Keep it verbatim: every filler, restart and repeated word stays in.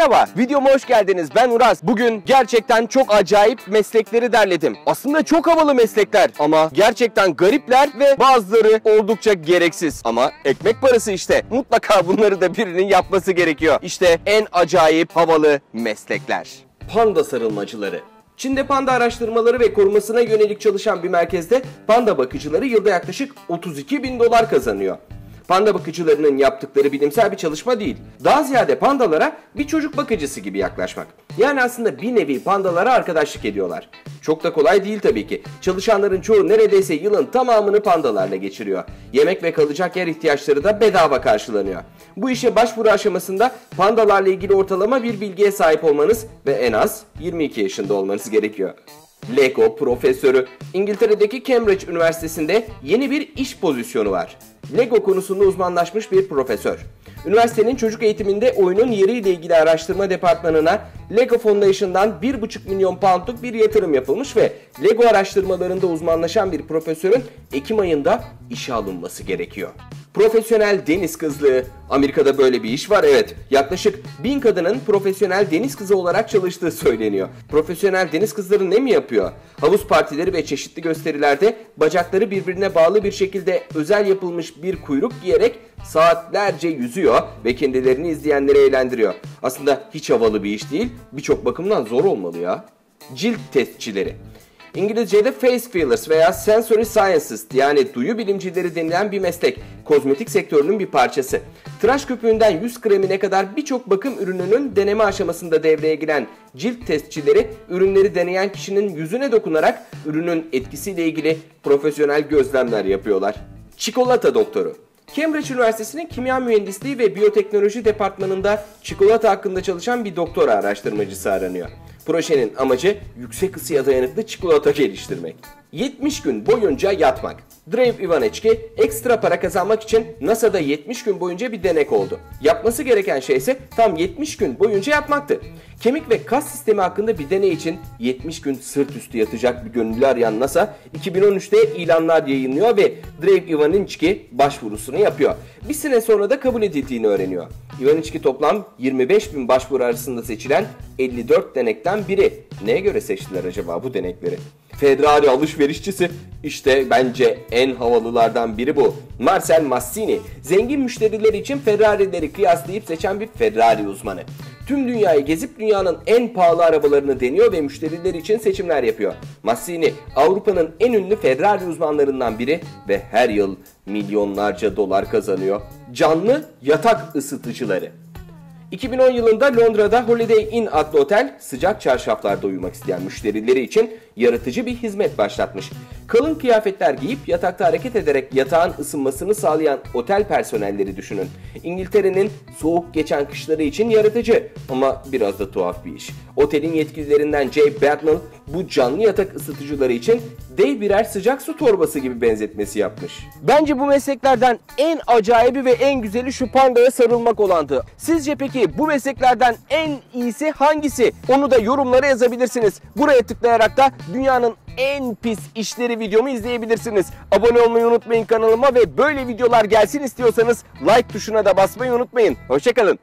Merhaba, videoma hoş geldiniz. Ben Uraz. Bugün gerçekten çok acayip meslekleri derledim. Aslında çok havalı meslekler ama gerçekten garipler ve bazıları oldukça gereksiz. Ama ekmek parası işte. Mutlaka bunları da birinin yapması gerekiyor. İşte en acayip havalı meslekler. Panda sarılmacıları. Çin'de panda araştırmaları ve korumasına yönelik çalışan bir merkezde panda bakıcıları yılda yaklaşık otuz iki bin dolar kazanıyor. Panda bakıcılarının yaptıkları bilimsel bir çalışma değil. Daha ziyade pandalara bir çocuk bakıcısı gibi yaklaşmak. Yani aslında bir nevi pandalara arkadaşlık ediyorlar. Çok da kolay değil tabii ki. Çalışanların çoğu neredeyse yılın tamamını pandalarla geçiriyor. Yemek ve kalacak yer ihtiyaçları da bedava karşılanıyor. Bu işe başvuru aşamasında pandalarla ilgili ortalama bir bilgiye sahip olmanız ve en az yirmi iki yaşında olmanız gerekiyor. Lego profesörü. İngiltere'deki Cambridge Üniversitesi'nde yeni bir iş pozisyonu var. Lego konusunda uzmanlaşmış bir profesör. Üniversitenin çocuk eğitiminde oyunun yeriyle ilgili araştırma departmanına Lego Foundation'dan bir buçuk milyon poundluk bir yatırım yapılmış ve Lego araştırmalarında uzmanlaşan bir profesörün Ekim ayında işe alınması gerekiyor. Profesyonel deniz kızlığı. Amerika'da böyle bir iş var, evet. Yaklaşık bin kadının profesyonel deniz kızı olarak çalıştığı söyleniyor. Profesyonel deniz kızları ne mi yapıyor? Havuz partileri ve çeşitli gösterilerde bacakları birbirine bağlı bir şekilde özel yapılmış bir kuyruk giyerek saatlerce yüzüyor ve kendilerini izleyenleri eğlendiriyor. Aslında hiç havalı bir iş değil, birçok bakımdan zor olmalı ya. Cilt testçileri. İngilizce'de face fillers veya sensory scientist yani duyu bilimcileri denilen bir meslek, kozmetik sektörünün bir parçası. Tıraş köpüğünden yüz kremine kadar birçok bakım ürününün deneme aşamasında devreye giren cilt testçileri, ürünleri deneyen kişinin yüzüne dokunarak ürünün etkisiyle ilgili profesyonel gözlemler yapıyorlar. Çikolata doktoru. Cambridge Üniversitesi'nin Kimya Mühendisliği ve Biyoteknoloji Departmanı'nda çikolata hakkında çalışan bir doktora araştırmacısı aranıyor. Projenin amacı yüksek ısıya dayanıklı çikolata geliştirmek. yetmiş gün boyunca yatmak. Dave Ivanechki ekstra para kazanmak için NASA'da yetmiş gün boyunca bir denek oldu. Yapması gereken şey ise tam yetmiş gün boyunca yatmaktı. Kemik ve kas sistemi hakkında bir deney için yetmiş gün sırt üstü yatacak bir gönüllü arayan NASA iki bin on üçte ilanlar yayınlıyor ve Dave Ivanechki başvurusunu yapıyor. Bir sene sonra da kabul edildiğini öğreniyor. Ivanechki toplam yirmi beş bin başvuru arasında seçilen elli dört denekten biri. Neye göre seçtiler acaba bu denekleri? Ferrari alışverişçisi. İşte bence en havalılardan biri bu. Marcel Massini. Zengin müşteriler için Ferrari'leri kıyaslayıp seçen bir Ferrari uzmanı. Tüm dünyayı gezip dünyanın en pahalı arabalarını deniyor ve müşteriler için seçimler yapıyor. Massini, Avrupa'nın en ünlü Ferrari uzmanlarından biri ve her yıl milyonlarca dolar kazanıyor. Canlı yatak ısıtıcıları. iki bin on yılında Londra'da Holiday Inn adlı otel sıcak çarşaflarda uyumak isteyen müşterileri için yaratıcı bir hizmet başlatmış. Kalın kıyafetler giyip yatakta hareket ederek yatağın ısınmasını sağlayan otel personelleri düşünün. İngiltere'nin soğuk geçen kışları için yaratıcı ama biraz da tuhaf bir iş. Otelin yetkililerinden Jay Bardnell bu canlı yatak ısıtıcıları için dev birer sıcak su torbası gibi benzetmesi yapmış. Bence bu mesleklerden en acayibi ve en güzeli şu pandaya sarılmak olandı. Sizce peki bu mesleklerden en iyisi hangisi? Onu da yorumlara yazabilirsiniz. Buraya tıklayarak da dünyanın en pis işleri videomu izleyebilirsiniz. Abone olmayı unutmayın kanalıma ve böyle videolar gelsin istiyorsanız like tuşuna da basmayı unutmayın. Hoşça kalın.